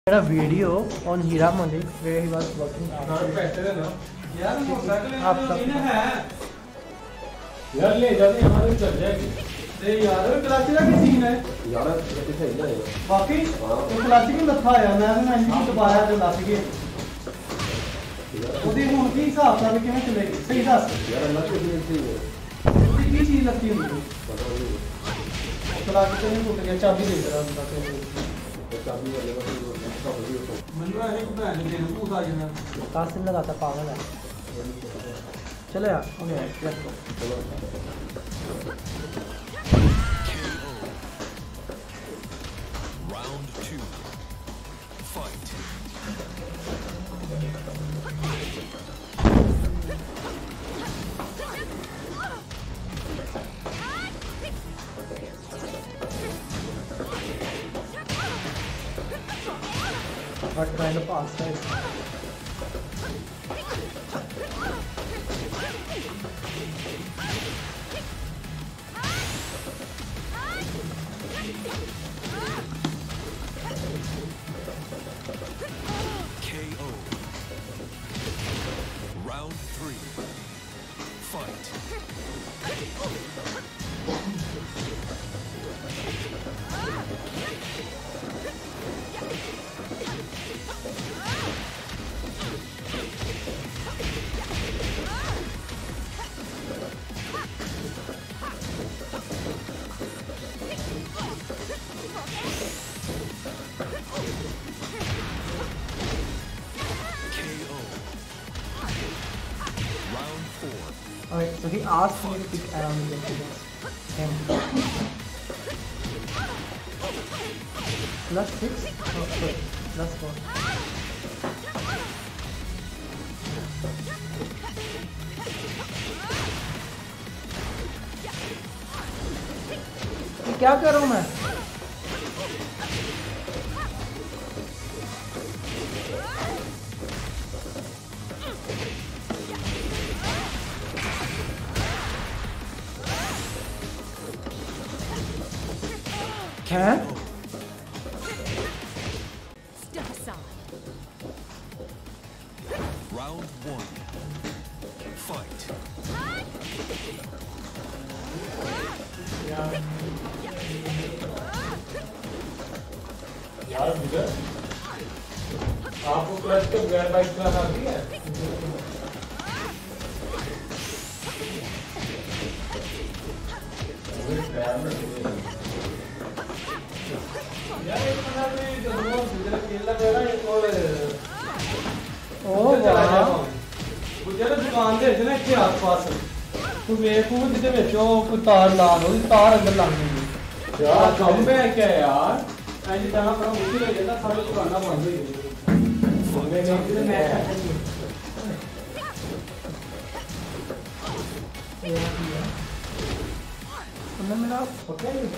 a video on Hira Malik where he was working. यार ले जाते हमारे चल जाएगी अरे यार क्लासिक का सीन है यार कैसे सही जाएगा बाकी तो क्लासिक में लखा है मैं इंजन दबाया तो लग गए ਉਹਦੀ ਹੁਣ ਕੀ ਹਿਸਾਬ ਨਾਲ ਕਿਵੇਂ ਚੱਲੇਗੀ ਸਹੀ ਦੱਸ यार अल्लाह के दिन से ਉਹਦੀ ਕੀ ਚੀਜ਼ ਲੱਗੀ ਹੁੰਦੀ पता नहीं ਚਲਾ ਕੇ ਨਹੀਂ ਟੁੱਟ ਗਿਆ ਚਾਬੀ ਦੇ ਜਰਾ ਹੁੰਦਾ ਤੇ चाबी वाले का तो उसका हो गया तो ਮੈਨੂੰ ਇਹ ਕਿ ਭੈਣ ਦੇ ਨੂੰ ਭੂਤ ਆ ਜਾਣਾ कासिम लगाता पागल है चलो यार okay let's go Round 2. Fight. But trying to pass right KO. Round 3. Fight. KO. Round 4. okay so he asked me to pick around the him plus 6 oh sorry plus 4 ये क्या कर रहा हूँ मैं क्या Step aside. Round 1. Fight. यार मुझे आपको क्लच के बगैर बाइक चलाना आती है यार एक मिनट में जो मुझे खेलना पड़ेगा एक और ओ वाह ਉਹ ਜਿਹੜਾ ਦੁਕਾਨ ਦੇ ਵਿੱਚ ਨਾ ਇੱਥੇ ਆਸ-ਪਾਸ ਤੂੰ ਵੇਖ ਉਹ ਜਿਹਦੇ ਵਿੱਚ ਉਹ ਕੋਈ ਤਾਰ ਲਾ ਲਓ ਤਾਰ ਅੰਦਰ ਲੱਗ ਗਈ ਯਾਰ ਕੰਮ ਹੈ ਕਿ ਯਾਰ ਐਂ ਜਾਣਾ ਬੜਾ ਮੁਸ਼ਕਿਲ ਹੋ ਜਾਂਦਾ ਸਾਰੇ ਦੁਕਾਨਾਂ ਬੰਦ ਹੋ ਜਾਂਦੀਆਂ ਜਿਹਦੇ ਮੈਂ ਉਹਨੇ ਮੇਰਾ ਪੱਕਾ ਹੀ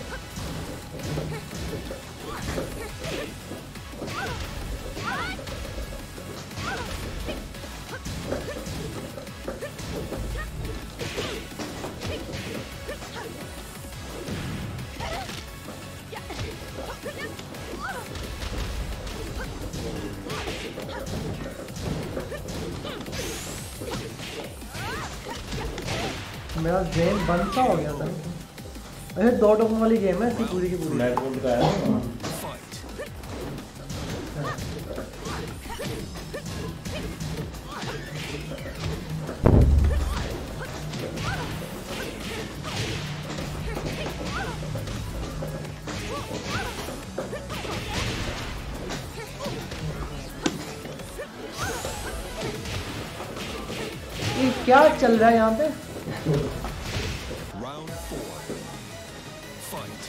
मेरा गेम बंद सा हो गया था अरे 2 टोकन वाली गेम है इसकी पूरी की पूरी मैं को बताया Fight. ये क्या चल रहा है यहाँ पे Round 4. Fight.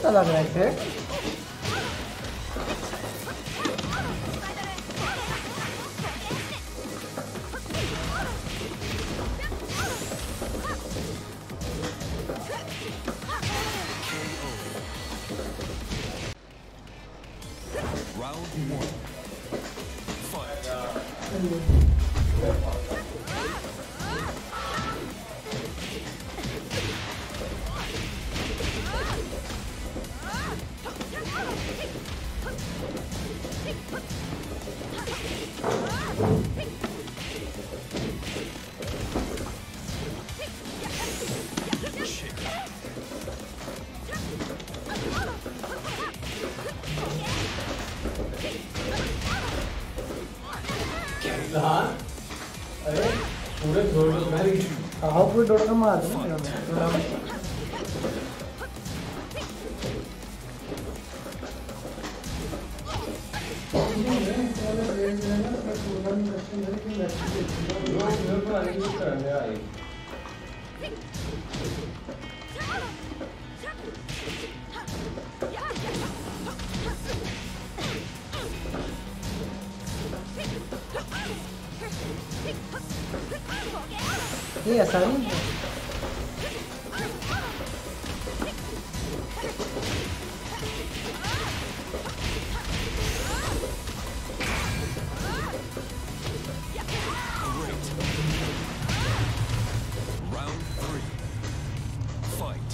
अच्छा लग रहा है इसे। Round 1. Fight. अरे पूरे जोर से मार गई। हाँ पूरे डोर का मार दूँ मैं। ये ऐसा नहीं है। Round 3. Fight.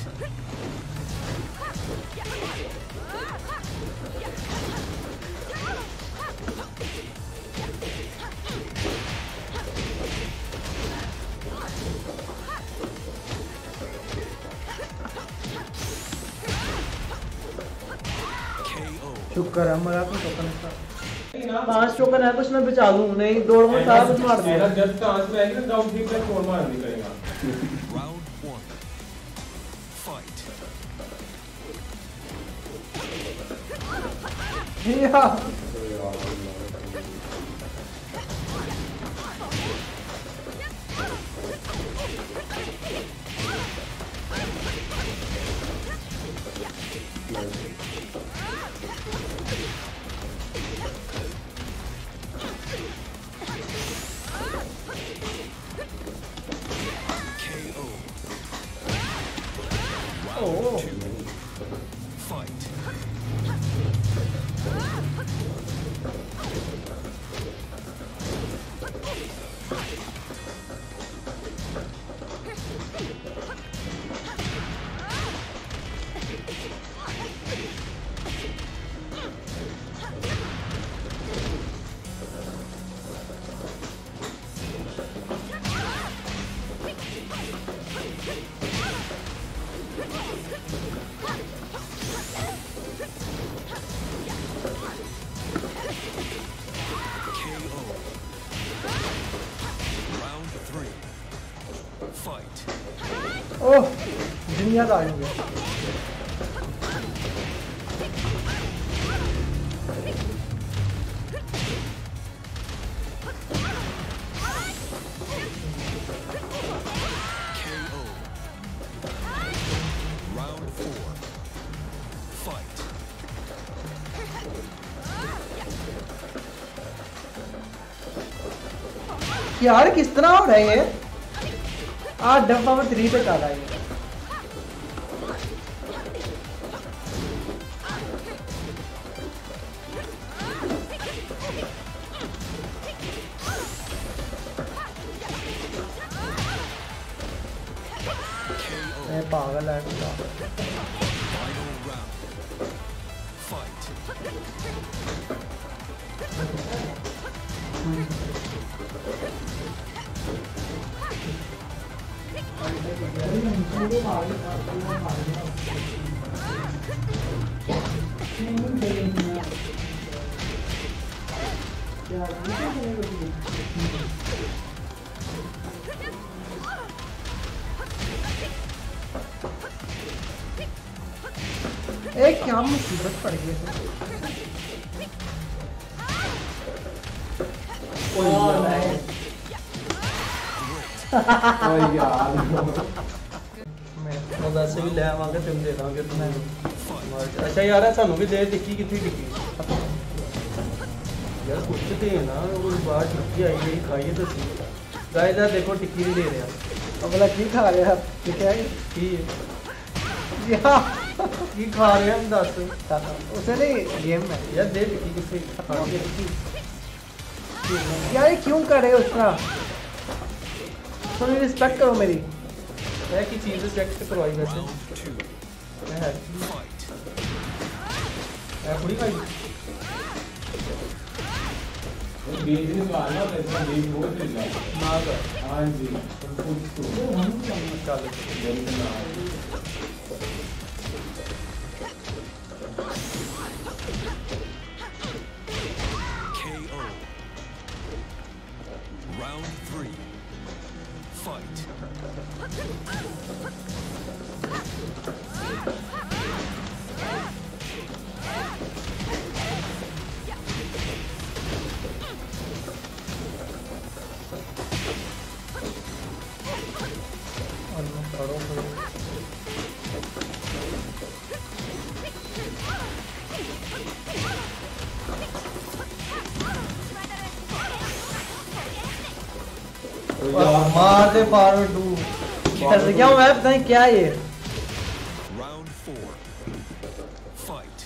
KO. शुक्र है मरा तो टोकन था। 5 टोकन है तो इसमें बचा लूँ, नहीं डोर में सारा कुछ मार दिया। जब चांस में आएगी ना राउंड 3 पे फोड़ मार निकलेगा। Round 1. Fight. या KO. ओह 2. Fight. KO. Round 3. Fight. ओह दुनिया का आएंगे। KO. Round 4. Fight. यार किस तरह हो रहा है ये? 8 डब्बा में 3 पे चला है। मैं पागल है क्या? Final round. Fight. एक क्या मुसीबत पड़ गई है। मैं वैसे भी ले आवांगे तुम दे दोगे तुम्हें अच्छा यार सानू भी दे टिक्की कितनी टिक्की यार कुछ दे ना वो बाहर टिक्की आई गई खाइए तो सही गाइस यार देखो टिक्की नहीं दे रहे आप अगला की खा रहे हैं ठीक है की यार की खा रहे हैं हम दस उसे नहीं गेम में यार दे टिक्की कितनी खाइए टिक्की यार ये क्यों कर रहे हो इस तरह थोड़ी रिस्पेक्ट करो मेरी है की चीज चेक करवाई वैसे है पूरी खाई बीज नहीं लाना तेरा बीज बहुत नहीं लाना ना कर हां जी कुछ तो हम चल जल्दी ना KO. Round 3. Fight. मार दे फॉरवर्ड टू कैसे क्या हुआ है पता नहीं क्या है ये Round 4. Fight.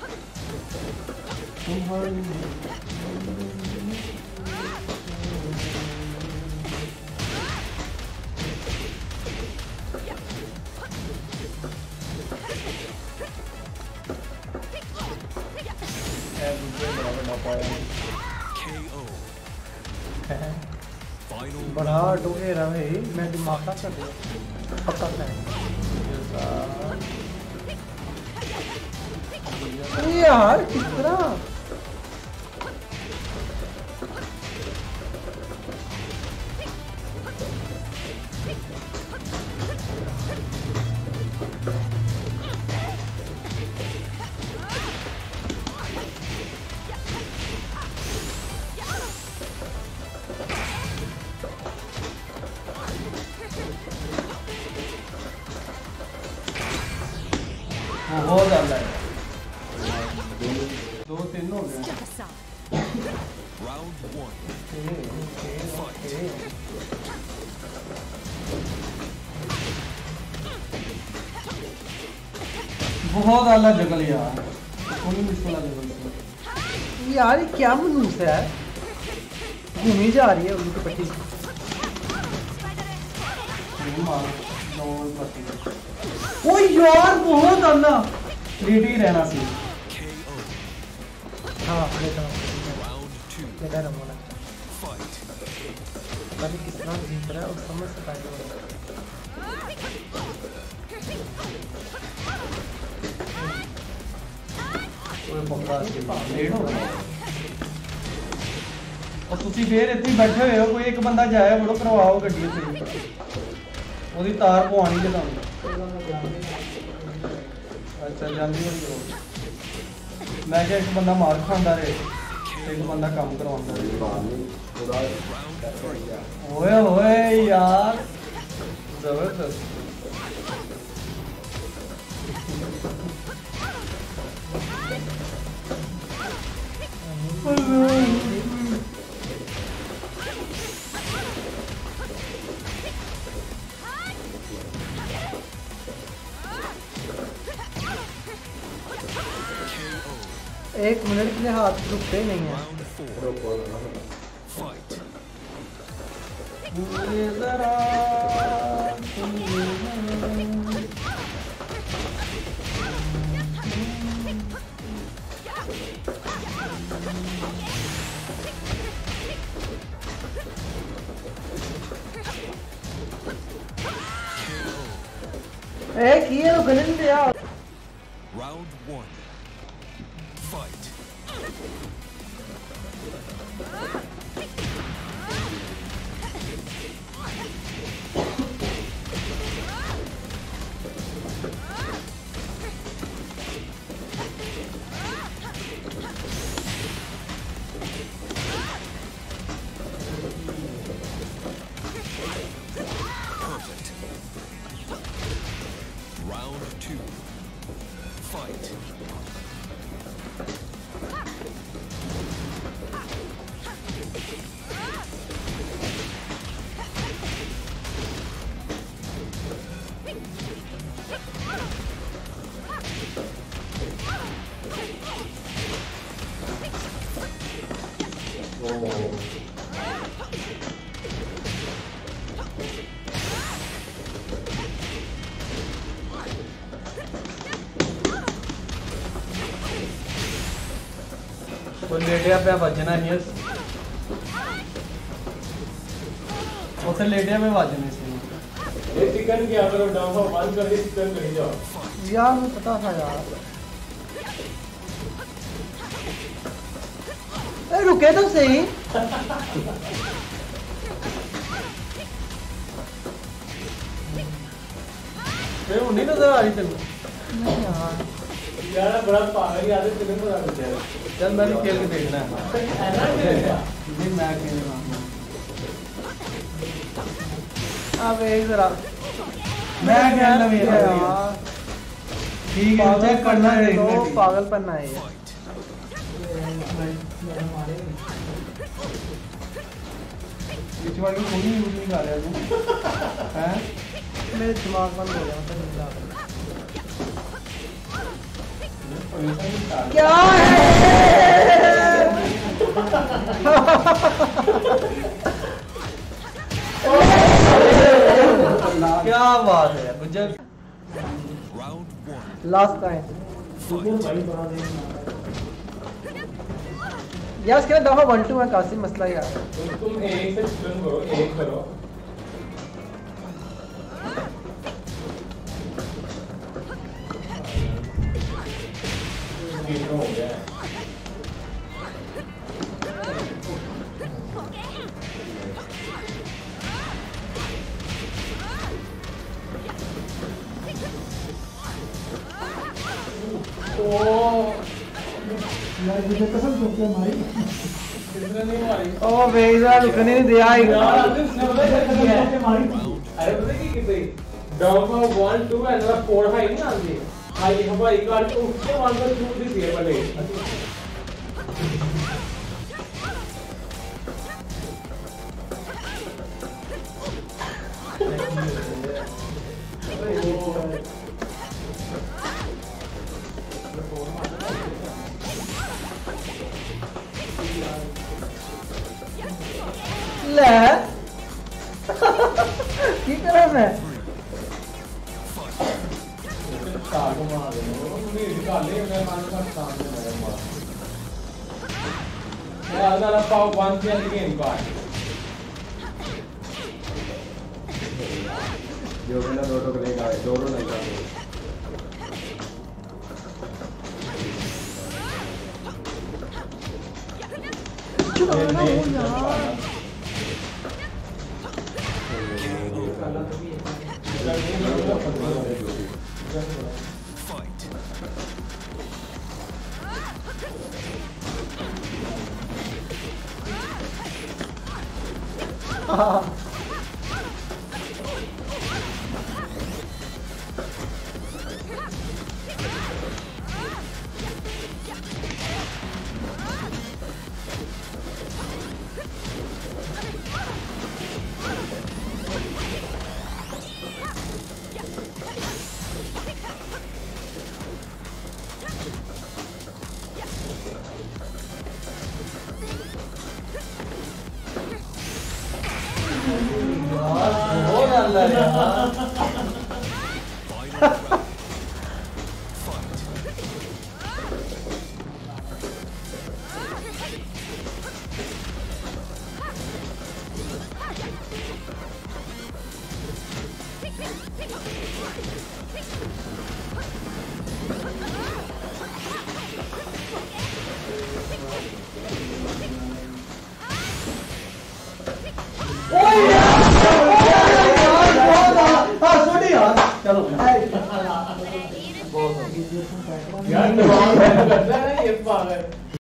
KO. Final बड़ा टोके रहा भाई मैं दिमाग का कर दिया पक्का है अरे यार किस तरह बहुत ज्यादा है दो तीन हो गए Step aside. Round 1. Fight. बहुत आला जगल यार कोई मुश्किल आ जगल यार ये क्या मनूस है घूमी जा रही है उनकी पट्टी मार नो पति ओ यार बहुत आला लेट ही रहना सी KO. हाँ लेता हूँ Round 2. लेता रहूँगा ना Fight. अरे कितना जीत रहा है और समझ से पाएगा ओए पक्का लेट हो गया और ਤੁਸੀਂ ਫੇਰ ਇੱਥੇ ਹੀ ਬੈਠੇ ਹੋਏ ਹੋ ਕੋਈ ਇੱਕ ਬੰਦਾ ਜਾਇਆ ਬੜੋ ਕਰਵਾਓ ਗੱਡੀ ਤੇ ਉਹਦੀ ਤਾਰ ਪਵਾਣੀ ਜੇ ਤੁਹਾਨੂੰ ਅੱਛਾ ਜਾਂਦੀ ਹੋਣੀ ਉਹ ਮੈਂ ਕਿਹਾ ਇੱਕ ਬੰਦਾ ਮਾਰ ਖਾਂਦਾ ਰਹੇ ਤੇ ਇੱਕ ਬੰਦਾ ਕੰਮ ਕਰਵਾਉਂਦਾ ਰਹੇ ਓਏ ਹੋਏ ਯਾਰ ਜ਼ਬਰਦਸਤ एक मिनट के लिए हाथ रुकते नहीं है Round 4. Fight. एक ये तो गले नहीं दिया Round 1. Fight. Perfect. Round 2. Fight. Letia पे बजना नहीं उसे लेटिया पे बजने से ये चिकन क्या करो डाउन हो बंद कर दे चिकन कहीं जाओ यार मुझे पता था यार रुके तो सही नहीं नजर आ रही तेन नहीं यार यार बड़ा पागल याद है तुम्हें बता दे चल मैं भी खेल के देखना है नहीं मैं खेल रहा हूँ अब एक जरा मैं खेलना भी है यार ठीक है चेक करना है तो पागलपन है ये बीच वाली कोई यूज नहीं कर रहा तू हैं मेरे दिमाग बंद हो गया मतलब नींद आ गई क्या है क्या बात है गुजर Round 1. लास्ट टाइम यार इसके बाद दफा 1-2 है कासिम मसला यार तुम एक से चिकन करो एक करो हो गया यार मुझे कसम से मारी किसने नहीं मारी ओ बेजा रुकने नहीं दिया यार आपने स्नोबॉल कैसे किया अरे पता है कितने डाउन में 1 2 एंड 4 हाई नहीं आती हाई हमारी कार को उसके बाद में 2 3 दिए पहले ले की करा मैं कार को मार दे मुझे निकाल ले मैं मान का सामने मेरे मार यार अगर पाव 1 के गेम का जो मेरा दोटो को लेगा दोनों नहीं जाते चुनाना हो यार Fight. बहुत अंदर यार Final round. Fight. चलो यार दिमाग में करता है ये पागल